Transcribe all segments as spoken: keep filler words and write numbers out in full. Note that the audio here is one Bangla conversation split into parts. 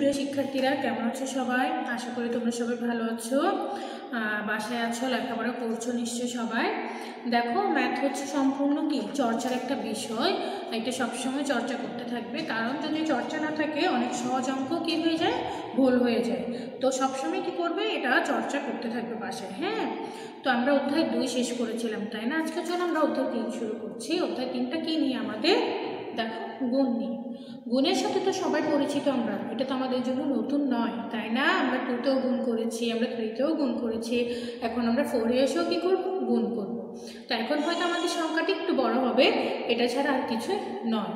সুপ্রিয় শিক্ষার্থীরা কেমন আছো সবাই? আশা করি তোমরা সবাই ভালো আছো, বাসায় আছো, লেখাপড়া করছো নিশ্চয়ই সবাই। দেখো, ম্যাথ হচ্ছে সম্পূর্ণ কি চর্চার একটা বিষয়, এটা সবসময় চর্চা করতে থাকবে, কারণ যদি চর্চা না থাকে অনেক সহজ অঙ্ক কী হয়ে যায়, ভুল হয়ে যায়। তো সবসময় কি করবে, এটা চর্চা করতে থাকবে বাসায়। হ্যাঁ, তো আমরা অধ্যায় দুই শেষ করেছিলাম, তাই না? আজকে চলো আমরা অধ্যায় তিন শুরু করছি। অধ্যায় তিনটা কি নিয়ে আমাদের? দেখো, গুণ নিয়ে। গুণের সাথে তো সবাই পরিচিত আমরা, এটা তো আমাদের জন্য নতুন নয়, তাই না? আমরা টুতেও গুণ করেছি, আমরা থ্রিতেও গুণ করেছি, এখন আমরা ফোরে এসেও কী করবো, গুণ করব। তো এখন হয়তো আমাদের সংখ্যাটি একটু বড় হবে, এটা ছাড়া আর কিছু নয়।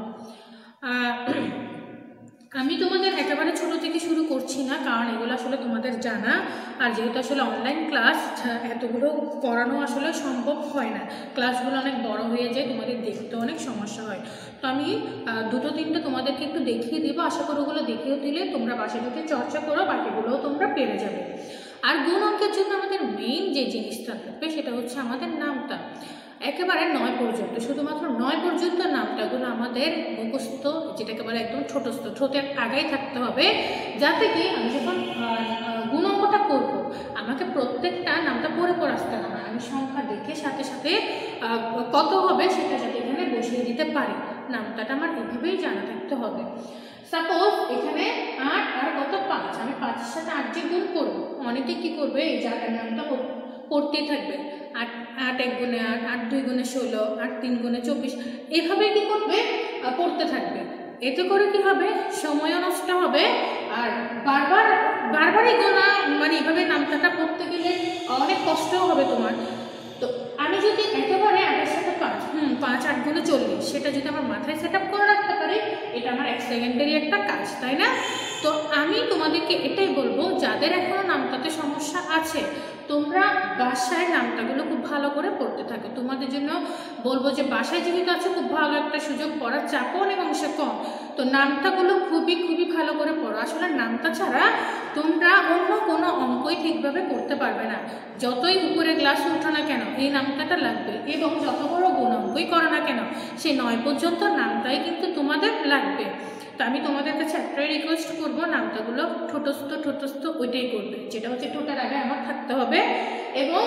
আমি তোমাদের একেবারে ছোট থেকে শুরু করছি না, কারণ এগুলো আসলে তোমাদের জানা, আর যেহেতু আসলে অনলাইন ক্লাস, এতগুলো পড়ানো আসলে সম্ভব হয় না, ক্লাসগুলো অনেক বড় হয়ে যায়, তোমাদের দেখতে অনেক সমস্যা হয়। তো আমি দুটো তিনটে তোমাদেরকে একটু দেখিয়ে দেবো, আশা করি ওগুলো দেখিয়ে দিলে তোমরা বাসায় বসে চর্চা করো, বাকিগুলোও তোমরা পেরে যাবে। আর গুণ অঙ্কের জন্য আমাদের মেইন যে জিনিসটা থাকবে সেটা হচ্ছে আমাদের নামটা, একেবারে নয় পর্যন্ত, শুধুমাত্র নয় পর্যন্ত নামটাগুলো আমাদের মুখস্থ, যেটাকে বলে একদম ছোটস্থ, ছোটে আগাই থাকতে হবে, যাতে কি আমি যখন গুণ অঙ্কটা করবো আমাকে প্রত্যেকটা নামটা পড়ে পড়ে আসতে হবে, আমি সংখ্যা দেখে সাথে সাথে কত হবে সেটা যাতে এখানে বসিয়ে দিতে পারি, নামটাটা আমার এভাবেই জানা থাকতে হবে। সাপোজ এখানে আট আর কত পাঁচ, আমি পাঁচের সাথে আট যে গুণ করবো, অনেকে কি করবে এই জায়গার নামটা পড়তেই থাকবে, আট আট এক গুণে আট, আট দুই গুণে ষোলো, আট তিন গুণে চব্বিশ, এভাবে কি করবে, পড়তে থাকবে। এতে করে কি হবে, সময়ও নষ্ট হবে, আর বারবার বারবারই গোনা, মানে এভাবে নামটাটা পড়তে গেলে অনেক কষ্টও হবে তোমার। তো আমি যদি একেবারে আটের সাথে পাঁচ, হুম পাঁচ আট গুণে চল্লিশ, সেটা যদি আমার মাথায় সেট আপ করে রাখতে পারি, এটা আমার এক সেকেন্ডেরই একটা কাজ, তাই না? তো আমি তোমাদেরকে এটাই বলবো, যাদের এখনো নামটাতে সমস্যা আছে, তোমরা বাসায় নামটাগুলো খুব ভালো করে পড়তে থাকো। তোমাদের জন্য বলবো যে বাসায় যেহেতু আছে, খুব ভালো একটা সুযোগ, পড়ার চাপও অনেক অংশে কম, তো নামটাগুলো খুবই খুবই ভালো করে পড়ো। আসলে নামটা ছাড়া তোমরা অন্য কোনো অঙ্কই ঠিকভাবে করতে পারবে না, যতই উপরে ক্লাসে উঠো না কেন এই নামটাটা লাগবে, এবং যত বড় গুণ অঙ্কই করো না কেন সেই নয় পর্যন্ত নামটাই কিন্তু তোমাদের লাগবে। তো আমি তোমাদের কাছে একটাই রিকোয়েস্ট করবো, নামটাগুলো ঠোঁটস্থ ঠোঁটস্থ ওইটাই করবে, যেটা হচ্ছে ঠোঁটের আগে আমার থাকতে হবে। এবং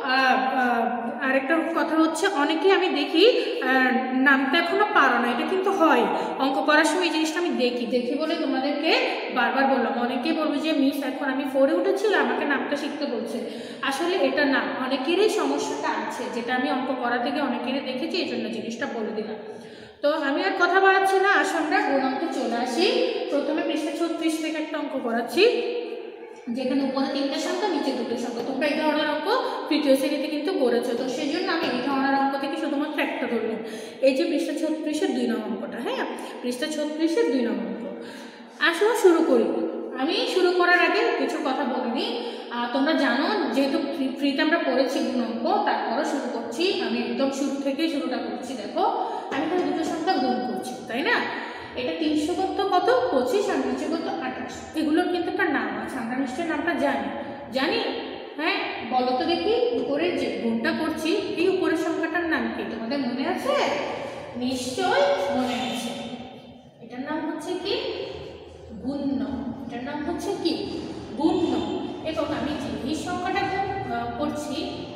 আরেকটা কথা হচ্ছে, অনেকেই আমি দেখি নামটা এখনো পারো না, এটা কিন্তু হয় অঙ্ক করার সময়, এই জিনিসটা আমি দেখি দেখি বলে তোমাদেরকে বারবার বললাম। অনেকেই বলবে যে মিস এখন আমি ফোরে উঠেছি, আমাকে নামটা শিখতে বলছে, আসলে এটা না, অনেকেরই সমস্যাটা আছে, যেটা আমি অঙ্ক করা থেকে অনেকেরই দেখেছি, এই জন্য জিনিসটা বলে দিলাম। তো আমি আর কথা বাড়াচ্ছি না, আসলে আমরা গুণ অঙ্কে চলে আসি। প্রথমে পৃষ্ঠা ছত্রিশ থেকে একটা অঙ্ক করাচ্ছি, যেখানে উপরে তিনটে সংখ্যা, নিচে দুটো সংখ্যা। তোমরা এই ধরনের অঙ্ক তৃতীয় শ্রেণীতে কিন্তু করেছো, তো সেই জন্য আমি এই ধরনের অঙ্ক থেকে শুধুমাত্র একটা ধরলাম। এই যে পৃষ্ঠা ছত্রিশের দুই নম্বর অঙ্কটা, হ্যাঁ পৃষ্ঠা ছত্রিশের দুই নম্বর অঙ্ক। আসলে শুরু করি। আমি শুরু করার আগে কিছু কথা বলিনি, তোমরা জানো যেহেতু ফ্রিতে আমরা পড়েছি গুণ অঙ্ক, তারপরও শুরু করছি, আমি একদম শুরু থেকেই শুরুটা করছি। দেখো, আমি তাহলে দুটো সংখ্যা গুণ করছি, তাই না? এটা তিনশো কত কত পঁচিশ, আর নিচে কত আঠাশ, এগুলোর কিন্তু একটা নাম আছে, আমরা নিশ্চয়ই নামটা জানি জানি হ্যাঁ বলো তো দেখি, উপরের যে গুণটা করছি এই উপরের সংখ্যাটার নাম কি তোমাদের মনে আছে? নিশ্চয় মনে আছে, এটার নাম হচ্ছে কি? গুণ্য। এটার নাম হচ্ছে কি? গুণ্য। এবং আমি যে এই সংখ্যাটা করছি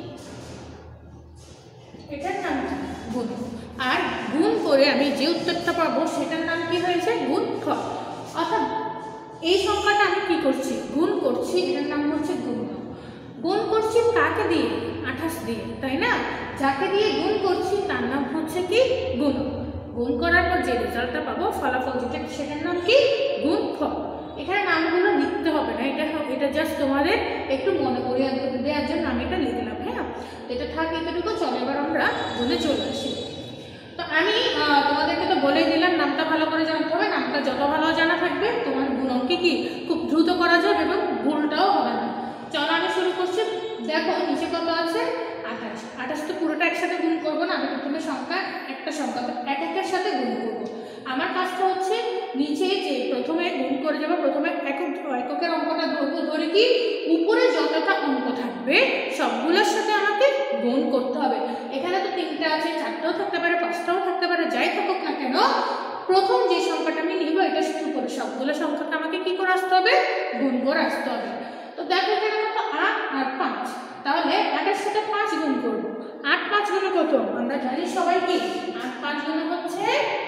এটার নাম কি? গুণ। আর গুণ করে আমি যে উত্তরটা পাবো সেটার নাম কি হয়েছে? গুণফল। অর্থাৎ এই সংখ্যাটা আমি কি করছি? গুণ করছি, এটার নাম হচ্ছে গুণ্য। গুণ করছি কাকে দিয়ে? আঠাশ দিয়ে, তাই না? যাকে দিয়ে গুণ করছি তার নাম হচ্ছে কি? গুণ। গুণ করার পর যে রেজাল্টটা পাবো, ফলাফল যেটা, সেটার নাম কি? গুণফল। এখানে নামগুলো লিখতে হবে না, এটা এটা জাস্ট তোমাদের একটু মনে করিয়ে দেওয়ার জন্য আমি এটা লিখলাম। হ্যাঁ, এটা থাক এতটুকু। চলো এবার আমরা গুণে চলে আসি। তো আমি তোমাদেরকে তো বলেই দিলাম, নামটা ভালো করে জানতে হবে, নামটা যত ভালো জানা থাকবে তোমার গুণ অঙ্কে কি খুব দ্রুত করা যাবে এবং ভুলটাও হবে না। চলো আমি শুরু করছি। দেখো নিচে কত আছে? আঠাশ। আঠাশ তো পুরোটা একসাথে গুণ করবো না, আমি প্রথমে সংখ্যা একটা সংখ্যা এক একের সাথে গুণ করবো। আমার কাজটা হচ্ছে নিচে যে প্রথমে গুণ করে যাবো, প্রথমে একক এককের অঙ্কটা ধরবো, ধরে কি উপরে যতটা অঙ্ক থাকবে সবগুলোর সাথে আমাকে গুণ করতে হবে। এখানে তো তিনটা আছে, চারটাও থাকতে পারে, পাঁচটাও থাকতে পারে, যাই থাকুক না কেন প্রথম যে সংখ্যাটা আমি নিব এটা শুরু করে সবগুলো সংখ্যাকে আমাকে কি করে আসতে হবে, গুণ করে আসতে হবে। তো দেখো এখানে কত, আট আর পাঁচ, তাহলে আটের সাথে পাঁচ গুণ করব। আট পাঁচ গুণে কত আমরা জানি সবাই, কি আট পাঁচ গুণে হচ্ছে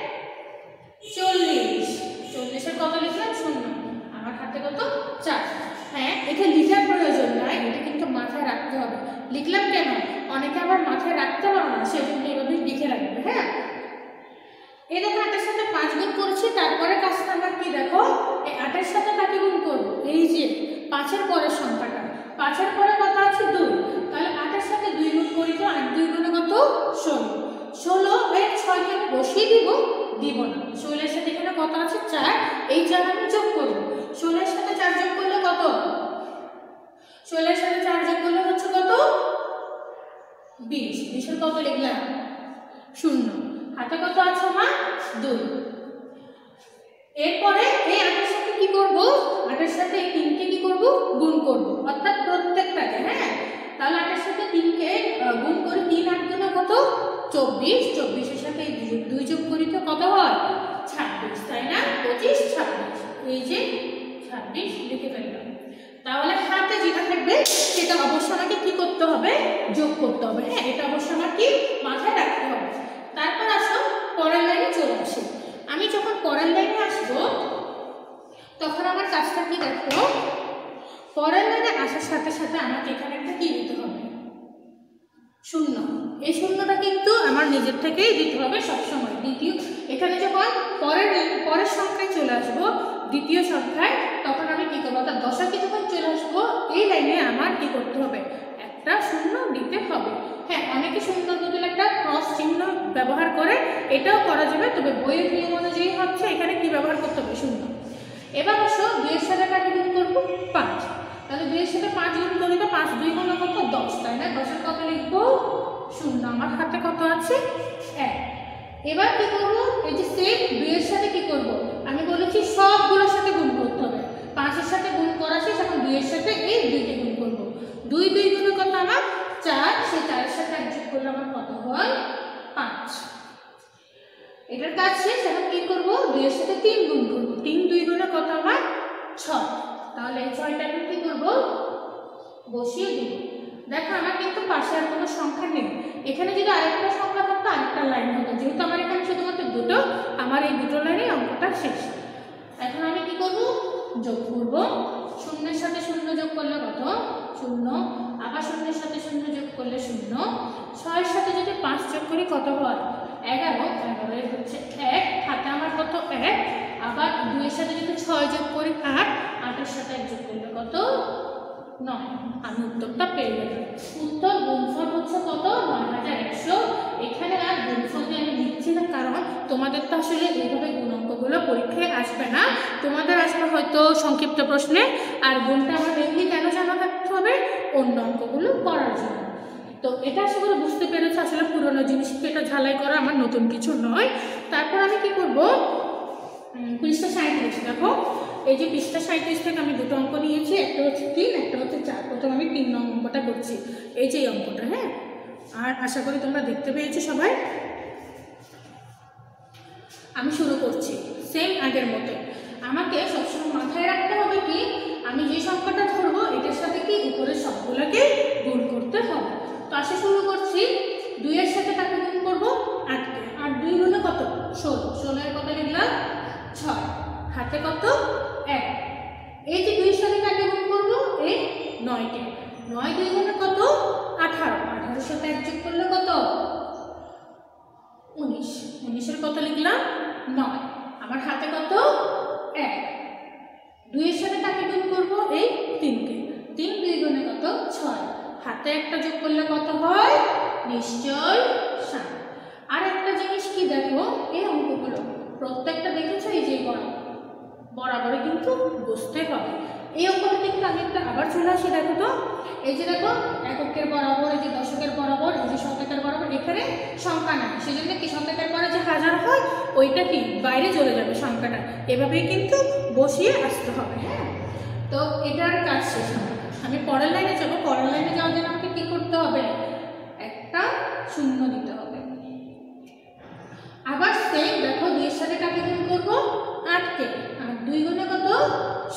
চল্লিশ। চল্লিশের কত লিখলাম, শূন্য। আমার হাতে কত, চার। হ্যাঁ, এটা লিখার প্রয়োজন নাই, এটা কিন্তু মাথায় রাখতে হবে। লিখলাম কেন, অনেকে আবার মাথায় রাখতে পারো না, সেজন্য এইভাবে লিখে রাখবে। হ্যাঁ, এই দেখো আটের সাথে পাঁচ গুণ করছি, তারপরে কাজটা আমার কি দেখো, এই আটের সাথে কাকে গুণ করবো, এই যে পাঁচের পরের সংখ্যাটা, পাঁচের পরে কত আছে, দুই। তাহলে আটের সাথে দুই গুণ করি, তো আট দুই গুণে কত, ষোলো। ষোলো এর ছয়কে বসিয়ে দিব, দিব না। ষোলোর সাথে এখানে কত আছে, চার। এই চার আমি যোগ করবো। ষোলোর সাথে চার যোগ করলে কত, ষোলোর সাথে চার যোগ করলে হচ্ছে কত, বিশ। বিশের কত লিখলাম, শূন্য। হাতে কত আছে আমার, দুই। এরপরে এই আটের সাথে কি করব, আটের সাথে এই তিনকে কি করব, গুণ করব, অর্থাৎ প্রত্যেকটাকে। হ্যাঁ, তাহলে আটের সাথে তিনকে গুণ করে, তিন আট গুণে কত, চব্বিশ। চব্বিশের সাথে এই দুই যোগ করি তো কত হয়, ছাব্বিশ, তাই না? পঁচিশ ছাব্বিশ, এই যে ছাব্বিশ লিখে ফেললাম। তাহলে হাতে যেটা থাকবে সেটা অবশ্যই আমাকে কি করতে হবে, যোগ করতে হবে। হ্যাঁ, এটা অবশ্যই আমার কি মাথায় রাখতে হবে। তারপর আসো পরের লাইনে চলে আসি। আমি যখন পরের লাইনে আসবো তখন আমার কাজটা কি দেখো, পরের লাইনে আসার সাথে সাথে আমাকে এখানে একটা কি দিতে হবে, শূন্য। এই শূন্যটা কিন্তু আমার নিজের থেকেই দিতে হবে সবসময়। দ্বিতীয় এখানে যখন পরের পরের সংখ্যায় চলে আসবো, দ্বিতীয় সংখ্যায়, তখন আমি কি করবো, অর্থাৎ দশকে যখন চলে আসবো এই লাইনে আমার কি করতে হবে, একটা শূন্য দিতে হবে। হ্যাঁ, অনেকে শূন্য বদলে একটা ক্রস চিহ্ন ব্যবহার করে, এটাও করা যাবে, তবে বইয়ের নিয়ম অনুযায়ী হচ্ছে এখানে কি ব্যবহার করতে হবে, শূন্য। এবার আসো দুইয়ের সাথে কাকে গুণ করবো, পাঁচ। তাহলে দুইয়ের সাথে পাঁচ গুণ করি তো পাঁচ দুই গুণ কত, দশ, তাই না? দশের কত লিখবো, শূন্য। আমার হাতে কত আছে, এক। এবার কি করবো, এই যে সেম দুইয়ের সাথে কি করবো, আমি বলেছি সবগুলোর সাথে গুণ করতে হবে। পাঁচের সাথে গুণ করা শেষ, এখন দুইয়ের সাথে এই দুইকে গুণ করবো। দুই দুই গুণে কত আমার, চার। সেই চারের সাথে এক যোগ করলে আমার কত হয়, পাঁচ। এটার কাজ শেষ। এখন কি করবো, দুইয়ের সাথে তিন গুণ করবো। তিন দুই গুণে কত আমার, ছয়। তাহলে এই ছয়টা আমি কি করবো, বসিয়ে দিব। দেখো আমার কিন্তু পাশে আর কোনো সংখ্যা নেই। এখানে যদি আরেকটা সংখ্যা থাকতো আরেকটা লাইন হতো, যেহেতু আমার এখানে শুধুমাত্র দুটো, আমার এই দুটো লাইনে অঙ্কটা শেষ। এখন আমি কি করবো, যোগ করব। শূন্যের সাথে শূন্য যোগ করলে কত, শূন্য। আবার শূন্যের সাথে শূন্য যোগ করলে শূন্য। ছয়ের সাথে যদি পাঁচ যোগ করি কত হয়, এগারো। এগারো হচ্ছে এক, হাতে আমার কত, এক। আবার দুইয়ের সাথে যদি ছয় যোগ করি আট, আটের সাথে এক যোগ করলে কত, নয়। আমি উত্তরটা পেয়ে গেলাম। উত্তর গুণফল হচ্ছে কত, নয় হাজার একশো। এখানে আর গুণফল দিয়ে আমি লিখছি না, কারণ তোমাদের তো আসলে এইভাবে গুণ অঙ্কগুলো পরীক্ষায় আসবে না। তোমাদের আসবে হয়তো সংক্ষিপ্ত প্রশ্নে, আর গুণটা আমার এমনি কেন জানা থাকতে হবে, অন্য অঙ্কগুলো করার জন্য। তো এটা আশা করে বুঝতে পেরেছো, আসলে পুরোনো জিনিসকে এটা ঝালাই করা আমার নতুন কিছু নয়। তারপর আমি কি করবো, পৃষ্ঠা সাঁইত্রিশ দেখো, এই যে পৃষ্ঠা সাঁইত্রিশ থেকে আমি দুটো অঙ্ক নিয়েছি, একটা হচ্ছে তিন, একটা হচ্ছে চার। প্রথম আমি তিন নং অঙ্কটা করছি, এই যে অঙ্কটা। হ্যাঁ, আর আশা করি তোমরা দেখতে পেয়েছো সবাই। আমি শুরু করছি সেম আগের মতো। আমাকে সবসময় মাথায় রাখতে হবে কি, আমি যে সংখ্যাটা ধরবো এটার সাথে কি উপরের সবগুলোকে গুণ করতে হবে। তো আসে শুরু করছি, দুইয়ের সাথে কাকে গুণ করবো, আটকে। আর দুই গুণে কত, ষোলো। ষোলোর কত লিখলাম, ছয়। হাতে কত, এক। এই যে দুইয়ের সাথে কাকে গুণ করবো, এই নয়কে। নয় দুই গুণে কত, আঠারো। আঠারোর সাথে এক যোগ করলে কত, উনিশ। উনিশের কত লিখলাম, নয়। আমার হাতে কত, এক। দুইয়ের সাথে কাকে গুণ করবো, এই তিনকে। তিন দুই গুণে কত, ছয়। হাতে একটা যোগ করলে কত হয়, নিশ্চয় সাত। আর একটা জিনিস কি দেখো, এই অঙ্কগুলো প্রত্যেকটা দেখেছো, এই যে বরাবর বরাবরে কিন্তু বুঝতে হবে। এই অঙ্কটা কিন্তু আমি একটা আবার চলে আসি, দেখো তো, এই যে দেখো এককের বরাবর, এই যে দশকের বরাবর, এই যে শতকের বরাবর, এখানে সংখ্যা নাই, সেজন্য কি শতকের পরে যে হাজার হয় ওইটা কি বাইরে চলে যাবে সংখ্যাটা, এভাবেই কিন্তু বসিয়ে আসতে হবে। হ্যাঁ, তো এটার কাজ শেষ হবে। আমি পরের লাইনে যাবো। পরের লাইনে যাওয়ার জন্য আমাকে কি করতে হবে, একটা শূন্য দিতে হবে। আবার সেম দেখো, দুইয়ের সাথে কাকে গুণ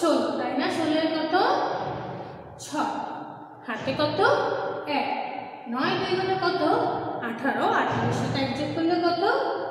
ষোলো, তাই না? ষোলোর কত ছয়, হাতে কত এক, নয় দুই গুণে কত আঠারো, আঠারোর সাথে এক যোগ করলে কত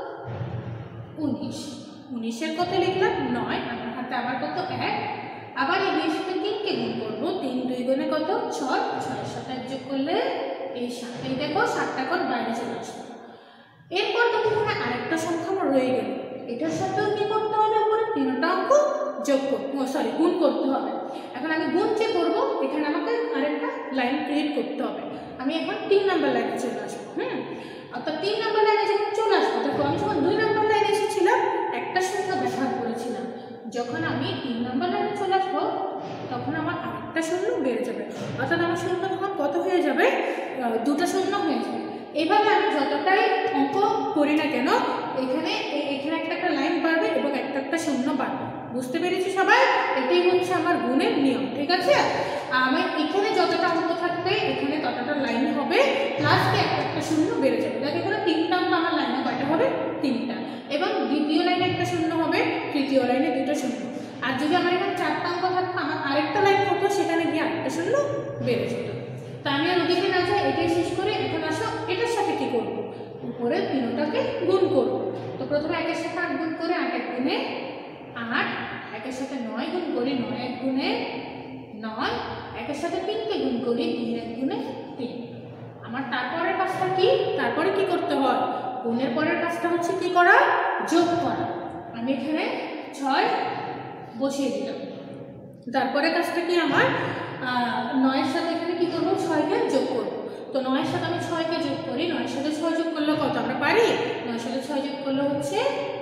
উনিশ, উনিশের কত লিখলাম নয়, আমার হাতে আবার কত এক, আবার এই দুইয়ের সাথে তিনকে গুণ করবো, তিন দুই গুণে কত ছয়, ছয়ের সাথে এক যোগ করলে এই সাত, এই দেখো সাতটা কর বাইরে চলে আসলো। এরপর দেখো এখানে আরেকটা সংখ্যা আমার রয়ে গেল, এটার সাথেও কি করতে হবে, উপরে তিনটা অঙ্ক যোগ করতে সরি গুণ করতে হবে। এখন আমি গুণ যে করবো এখানে আমাকে আরেকটা লাইন ক্রিয়েট করতে হবে। আমি এখন তিন নাম্বার লাইনে চলে আসবো। হুম অর্থাৎ তিন নাম্বার লাইনে যখন চলে আসবো, দেখো আমি যখন দুই নাম্বার লাইনে এসেছিলাম একটা শূন্য ব্যবহার করেছিলাম, যখন আমি তিন নাম্বার লাইনে চলে আসবো তখন আমার আরেকটা শূন্য বেড়ে যাবে, অর্থাৎ আমার শূন্য তখন কত হয়ে যাবে, দুটো শূন্য হয়ে যাবে। এভাবে আমি যতটাই অঙ্ক করি না কেন এখানে এখানে একটা একটা লাইন বাড়বে এবং একটা একটা শূন্য বাড়বে। বুঝতে পেরেছি সবাই? এটাই হচ্ছে আমার গুণের নিয়ম, ঠিক আছে? আমি এখানে যতটা অঙ্ক থাকবে এখানে ততটা লাইন হবে, প্লাস একটা একটা শূন্য বেড়ে যাবে। দেখো এখানে তিনটা অঙ্ক আমার লাইনে কয়টা হবে, তিনটা, এবং দ্বিতীয় লাইনে একটা শূন্য হবে, তৃতীয় লাইনে দুটো শূন্য। আর যদি আমার এখানে চারটা অঙ্ক থাকতো আমার আরেকটা লাইন হতো, সেখানে গিয়ে আরেকটা শূন্য বেড়ে যেত। তা আমি আর ওদিকে না যাই, এটাই শেষ করে এখন আসো এটার সাথে কি করব, উপরে তিনটাকে গুণ করব। তো প্রথমে একের সাথে আট গুণ করে আট এক গুণে আট, একের সাথে নয় গুণ করি নয় এক গুণে নয়, একের সাথে তিনকে গুণ করি তিন এক গুণে তিন। আমার তারপরের কাজটা কি, তারপরে কি করতে হয়, গুণের পরের কাজটা হচ্ছে কি করা, যোগ করা। আমি এখানে ছয় বসিয়ে দিলাম, তারপরে কাজটা কি আমার নয়ের সাথে এখানে কি করবো, ছয়কে যোগ করবো। তো নয়ের সাথে আমি ছয়কে যোগ করি, নয়ের সাথে ছয় যোগ করলে কত আমরা পারি, নয়ের সাথে ছয় যোগ করলে হচ্ছে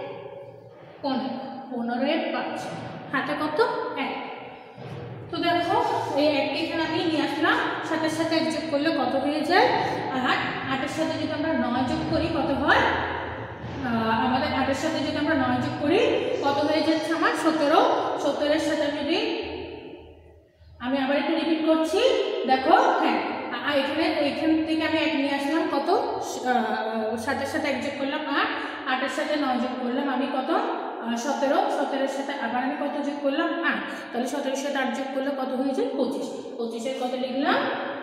পনেরো, পনেরোর পাঁচ, হাতে কত এক। তো দেখো এই একটি এখানে আমি নিয়ে আসলাম, সাতের সাথে এক যোগ করলে কত হয়ে যায় আট, আটের সাথে যদি আমরা নয় যোগ করি কত হয়, আমাদের আটের সাথে যদি আমরা নয় যোগ করি কত হয়ে যাচ্ছে আমার সতেরো, সতেরোর সাথে যদি আমি আবার একটু রিপিট করছি, দেখো হ্যাঁ এখানে এখান থেকে আমি এক নিয়ে আসলাম কত, সাতের সাথে এক যোগ করলাম আট, আটের সাথে নয় যোগ করলাম আমি কত সতেরো, সতেরোর সাথে আবার আমি কত যোগ করলাম আট, তাহলে সতেরোর সাথে আট যোগ করলে কত হয়ে যায় পঁচিশ, পঁচিশের কত লিখলাম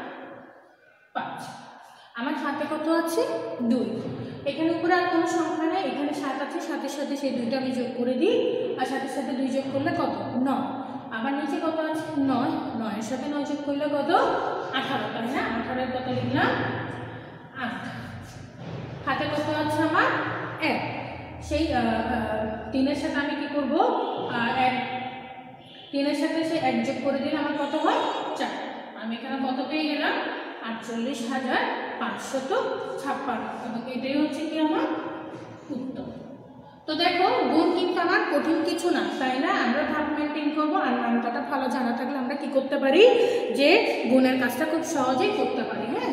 পাঁচ। আমার হাতে কত আছে দুই, এখানে উপরে আর কোনো সংখ্যা নেই, এখানে সাত আছে, সাতের সাথে সেই দুইটা আমি যোগ করে দিই, আর সাতের সাথে দুই যোগ করলে কত নয়, আবার নিচে কত আছে নয়, নয়ের সাথে নয় যোগ করলে কত আঠারো, তাই না? আঠারোর কত লিখলাম আট, হাতে কত আছে আমার এক, সেই তিনের সাথে আমি কি করব, এক তিনের সাথে সে এক যোগ করে দিলে আমার কত হয় চার, আমি এখানে কত পেয়ে গেলাম আটচল্লিশ হাজার পাঁচশত ছাপ্পান্ন। এটাই হচ্ছে কি আমার উত্তর। তো দেখো গুণ কিন্তু আমার কঠিন কিছু না, তাই না? আমরা ভাগ মেনটেন করবো, আর নামটা ভালো জানা থাকলে আমরা কি করতে পারি, যে গুণের কাজটা খুব সহজেই করতে পারি। হ্যাঁ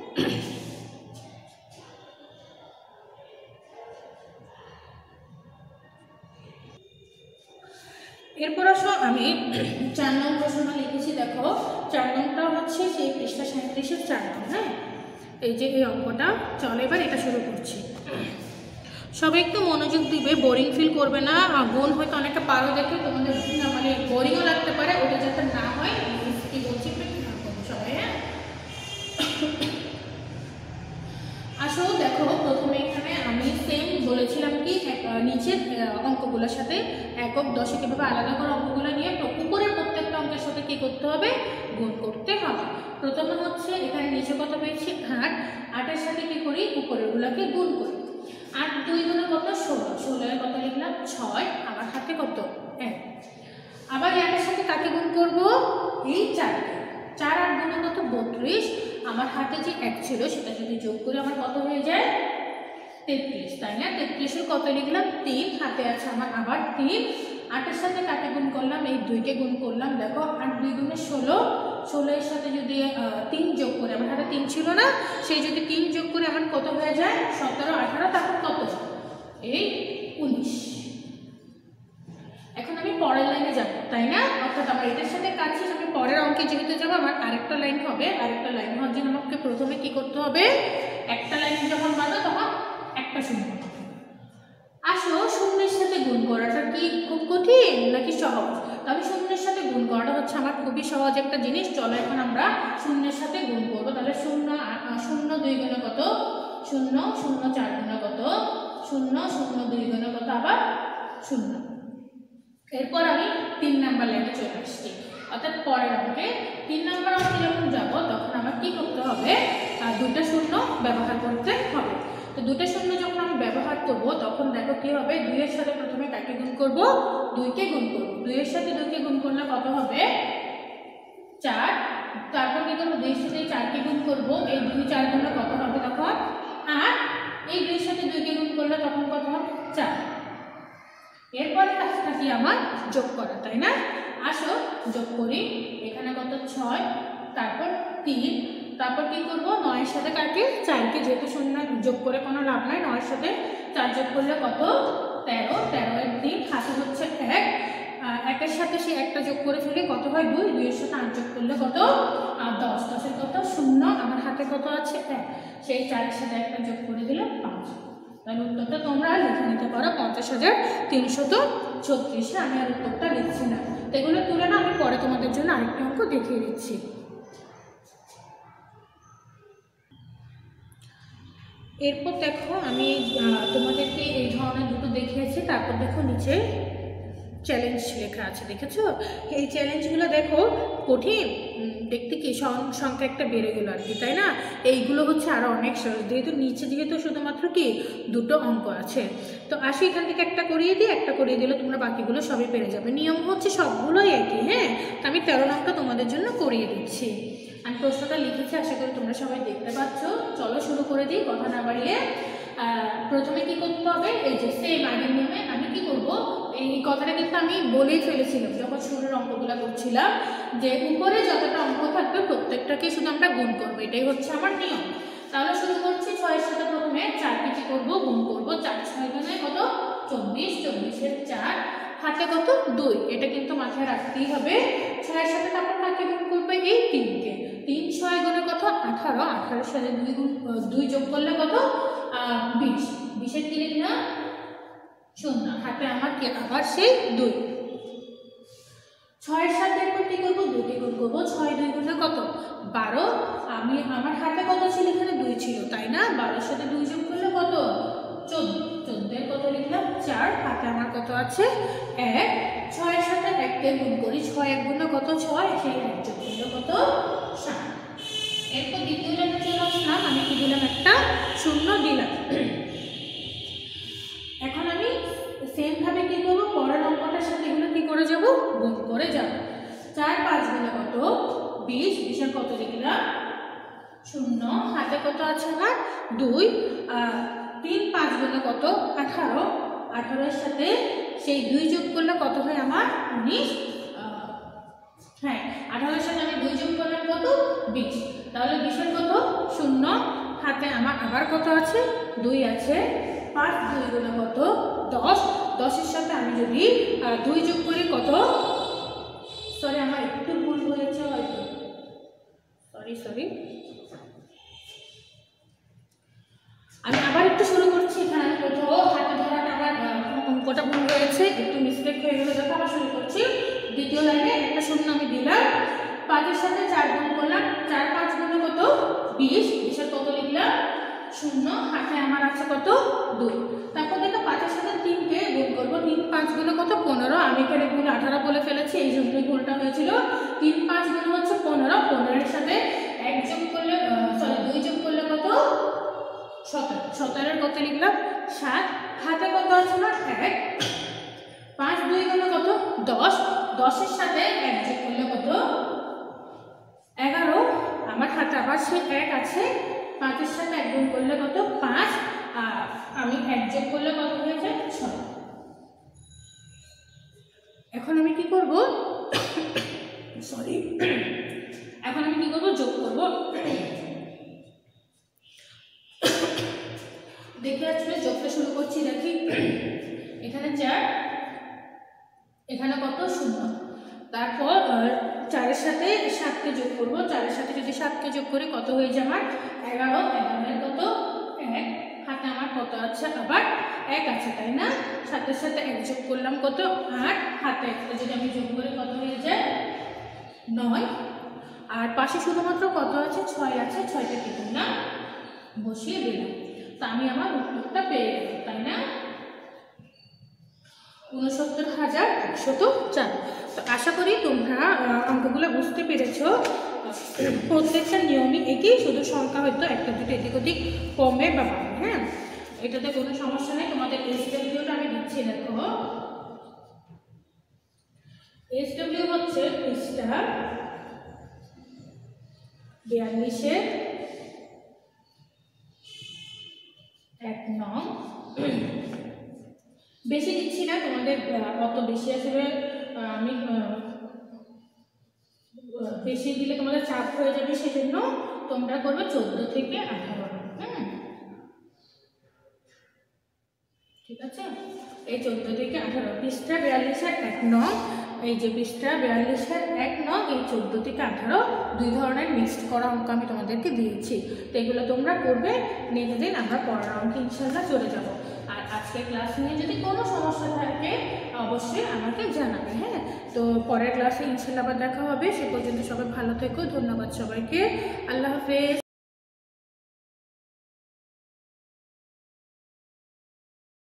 এরপর আসো আমি চার নং প্রশ্নটা লিখেছি, দেখো চার নংটা হচ্ছে সেই পৃষ্ঠা সাঁত্রিশের চার নং। হ্যাঁ এই যে এই অঙ্কটা, চলো এবার এটা শুরু করছি। সবাই একটু মনোযোগ দিবে, বোরিং ফিল করবে না। গুণ হয়তো অনেকটা পারো দেখে তোমাদের মানে বোরিংও লাগতে পারে, ওটা যাতে না হয় কি বলছি সবাই। হ্যাঁ আসো দেখো প্রথমে এখানে আমি সেম বলেছিলাম কি নিচের অঙ্কগুলোর সাথে একক দশক এভাবে আলাদা করে অঙ্কগুলো নিয়ে উপরের প্রত্যেকটা অঙ্কের সাথে কি করতে হবে, গুণ করতে হবে। প্রথমে হচ্ছে এখানে নিচে কত পেয়েছি আট, আটের সাথে কি করি উপরেরগুলোকে গুণ করি, আট দুই গুণে কত ষোলো, ষোলোয় কত লিখলাম ছয়, আমার হাতে কত এক, আবার একের সাথে কাকে গুণ করবো এই চারকে, চার আট গুণে কত বত্রিশ, আমার হাতে যে এক ছিল সেটা যদি যোগ করে আমার কত হয়ে যায় তেত্রিশ, তাই না? তেত্রিশের কত লিখলাম তিন, হাতে আছে আমার আবার তিন, আটের সাথে কাকে গুণ করলাম এই দুইকে গুণ করলাম, দেখো আট দুই গুণে ষোলো, ষোলোর সাথে যদি তিন যোগ করে, আমার হাতে তিন ছিল না, সেই যদি তিন যোগ করে আমার কত হয়ে যায় সতেরো, আঠারো, তারপর কত এই উনিশ। এখন আমি পরের লাইনে যাব, তাই না? অর্থাৎ আমার এটার সাথে কাজ শেষ, আমি পরের অঙ্কে যেহেতু যাবো আমার আরেকটা লাইন হবে, আরেকটা লাইন হওয়ার জন্য আমাকে প্রথমে কি করতে হবে, একটা লাইন যখন বাঁধো তখন একটা শূন্য। আসো শূন্যের সাথে গুণ করাটা কি খুব কঠিন নাকি সহজ? তাহলে শূন্যের সাথে গুণ করাটা হচ্ছে আমার খুবই সহজ একটা জিনিস। চলো এখন আমরা শূন্যের সাথে গুণ করবো। তাহলে শূন্য শূন্য দুই গুণে কত? শূন্য। শূন্য চার গুণে কত? শূন্য। শূন্য দুই গুণে কত? আবার শূন্য। এরপর আমি তিন নাম্বার লাইনে চলে আসছি, অর্থাৎ পরের অঙ্কে তিন নাম্বার অঙ্কে যখন যাব তখন আমার কি করতে হবে? দুটা শূন্য ব্যবহার করতে হবে। তো দুটো শূন্য যখন আমি ব্যবহার করব তখন দেখো কি হবে? দুইয়ের সাথে প্রথমে কাকে গুণ করব? দুইকে গুণ করব। দুইয়ের সাথে দুইকে গুণ করলে কত হবে? চার। তারপর কি করবো? দুইয়ের সাথে চারকে গুণ করব, এই দুই চার গুণে কত হবে তখন? আট। এই দুইয়ের সাথে দুইকে গুণ করলে তখন কত হবে? চার। এরপরে কাজটা কি আমার? যোগ করা, তাই না? আসো যোগ করি। এখানে কত? ছয়, তারপর তিন, তারপর কি করব? নয়ের সাথে কাকে? চারকে, যেহেতু শূন্য যোগ করে কোনো লাভ নাই, নয়ের সাথে চার যোগ করলে কত? তেরো। তেরো এর তিন, হাতে হচ্ছে এক। একের সাথে সে একটা যোগ করে ফেলে কত হয়? দুই। দুইয়ের সাথে আট যোগ করলে কত? আর দশ। দশের কত? শূন্য। আমার হাতে কত আছে? এক। সেই চারের সাথে একটা যোগ করে দিলে পাঁচ। তাহলে উত্তরটা তোমরা লিখে নিতে পারো পঞ্চাশ হাজার তিনশত ছত্রিশে। আমি আর উত্তরটা লিখছি না, তো এগুলো তুলে না আমি পরে তোমাদের জন্য আরেকটি অঙ্ক দেখিয়ে দিচ্ছি। এরপর দেখো আমি তোমাদেরকে এই ধরনের দুটো দেখিয়েছি, তারপর দেখো নিচে চ্যালেঞ্জ লেখা আছে, দেখেছো? এই চ্যালেঞ্জগুলো দেখো কঠিন দেখতে, কি সংখ্যা একটা বেড়ে গেল আর কি, তাই না? এইগুলো হচ্ছে আরও অনেক সহজ, যেহেতু নিচে যেহেতু শুধুমাত্র কি দুটো অঙ্ক আছে। তো আসি এখান থেকে একটা করিয়ে দিই, একটা করিয়ে দিলে তোমরা বাকিগুলো সবই পেরে যাবে। নিয়ম হচ্ছে সবগুলোই একই। হ্যাঁ, তো আমি তেরো নম্বরটা তোমাদের জন্য করিয়ে দিচ্ছি। আমি প্রশ্নটা লিখেছি, আশা করি তোমরা সবাই দেখতে পাচ্ছ। চলো শুরু করে দিই কথা না বাড়িয়ে। প্রথমে কি করতে হবে? এই যে সেম আগের নিয়মে আমি কি করব? এই কথাটা কিন্তু আমি বলেই ফেলেছিলাম যখন শুরুর অঙ্কগুলো করছিলাম, যে উপরে যতটা অঙ্ক থাকবে প্রত্যেকটাকে শুধু আমরা গুণ করবো, এটাই হচ্ছে আমার নিয়ম। তাহলে শুরু করছি ছয়ের সাথে প্রথমে চারকে কি করবো? গুণ করবো। চার ছয় গুণে কত? চব্বিশ। চব্বিশের চার, হাতে কত? দুই। এটা কিন্তু মাথায় রাখতেই হবে। ছয়ের সাথে তারপর কাকে গুণ করবে? এই তিনকে। তিন ছয় গুণে কত? আঠারো। আঠারোর সাথে দুই গুণ দুই যোগ করলে কত? বিশ। বিশের কি লিখলাম? শূন্য। হাতে আমার কি? আবার সেই দুই। ছয়ের সাথে এরপর কি করবো? দুইকে গুণ করবো। ছয় দুই গুণে কত? বারো। আমি আমার হাতে কত ছিল? এখানে দুই ছিল, তাই না? বারোর সাথে দুই যোগ করলে কত? চোদ্দ। চোদ্দের কত লিখলাম? চার। হাতে আমার কত আছে? এক। ছয়ের সাথে এককে গুণ করি। ছয় এক গুণে কত? ছয়। সেই এক যোগ করলে কত? সাত। এরপর দ্বিতীয় লাইনে চলে আসলাম, আমি কি দিলাম? একটা শূন্য দিলাম। এখন আমি সেম ভাবে কি করবো? পরের অঙ্কটার সাথে এগুলো কি করে যাব? গুণ করে যাব। চার পাঁচ গুণে কত? বিশ। বিশের কত লিখলাম? শূন্য। হাতে কত আছে আমার? দুই। তিন পাঁচ গুণে কত? আঠারো। আঠারোর সাথে সেই দুই যোগ করলে কত হয় আমার? উনিশ। হ্যাঁ, আঠারোর সাথে আমি দুই যোগ করলাম কত? বিশ। তাহলে বিশের কত? শূন্য। হাতে আমার আবার কত আছে? দুই আছে। পাঁচ দুই গুণে কত? দশ। দশের সাথে আমি যদি দুই যোগ করি কত? সরি, আমার একটু ভুল হয়েছে হয়তো, সরি সরি আমি আবার একটু শুরু করছি। এখানে আমি কোথাও হাতে ধরাটা আমার অঙ্কটা ভুল হয়েছে, একটু মিস্টেক হয়ে গেলে দেখো। আবার শুরু করছি। দ্বিতীয় লাইনে একটা শূন্য আমি দিলাম। পাঁচের সাথে চার গুণ করলাম। চার পাঁচ গুণে কত? বিশ। বিশের কত লিখলাম? শূন্য। হাতে আমার আছে কত? দুই। তারপর দেখো পাঁচের সাথে তিনকে গুণ করবো। তিন পাঁচ গুণে কত? পনেরো। আমি এখানে ভুল আঠারো বলে ফেলেছি, এই জন্যই ভুলটা হয়েছিল। তিন পাঁচ গুণে হচ্ছে পনেরো। পনেরোর সাথে এক যোগ করলে সরি দুই যোগ করলে কত? সতেরো। সতেরোর কত লিখলাম? সাত। হাতে কত আছে আমার? এক। পাঁচ দুই গুণে কত? দশ। দশের সাথে এক যোগ করলে কত? এগারো। আমার হাতে আবার সে এক আছে। পাঁচের সাথে এক গুণ করলে কত? পাঁচ। আর আমি এক যোগ করলে কত হয়ে যায়? ছয়। এখন আমি কি করব? সরি এখন আমি কি করব? যোগ করব। দেখে আসলে যোগটা শুরু করছি। দেখি এখানে চার, এখানে কত? শূন্য। তারপর চারের সাথে সাতকে যোগ করব। চারের সাথে যদি সাতকে যোগ করি কত হয়ে যায় আমার? এগারো। এগারোর কত? এক। হাতে আমার কত আছে? আবার এক আছে, তাই না? সাথে হাতের সাথে এক যোগ করলাম কত আট, হাতে একটা যদি আমি যোগ করে কত হয়ে যায় নয়, আর পাশে শুধুমাত্র কত আছে ছয় আছে, ছয়টা কি করলাম বসিয়ে দিলাম। তা আমি আমার উত্তরটা পেয়ে গেলাম, তাই না? ঊনসত্তর হাজার একশত চার। তো আশা করি তোমরা অঙ্কগুলো বুঝতে পেরেছ। প্রত্যেকটা নিয়মই একই, শুধু সংখ্যা হয়তো একটা দুটো এদিক ওদিক কমে বা বাড়ে। হ্যাঁ, এটাতে কোনো সমস্যা নেই। তোমাদের এসডব্লিউটা আমি দিচ্ছি, দেখো এসডব্লিউ হচ্ছে পৃষ্ঠা বিয়াল্লিশের এক নং। বেশি দিচ্ছি না, তোমাদের অত বেশি আসলে আমি বেশি দিলে তোমাদের চাপ হয়ে যাবে, সেজন্য তোমরা করবে চোদ্দ থেকে আঠারো। হ্যাঁ, ঠিক আছে। এই চোদ্দ থেকে আঠারো পৃষ্ঠা বিয়াল্লিশের এক নং, এই যে পৃষ্ঠা বিয়াল্লিশের এক নং, এই চোদ্দ থেকে আঠারো দুই ধরনের মিক্সড করা অঙ্ক আমি তোমাদেরকে দিয়েছি। তো এগুলো তোমরা করবে, নেক্সট দিন আমরা পড়ার অঙ্কে ইনশাল্লাহ চলে যাব। আর আজকের ক্লাস নিয়ে যদি কোনো সমস্যা থাকে অবশ্যই আমাকে জানাবে। হ্যাঁ, তো পরের ক্লাসে ইনশাল্লাহ আবার দেখা হবে। সে পর্যন্ত সবাই ভালো থেকো। ধন্যবাদ সবাইকে। আল্লাহ হাফেজ।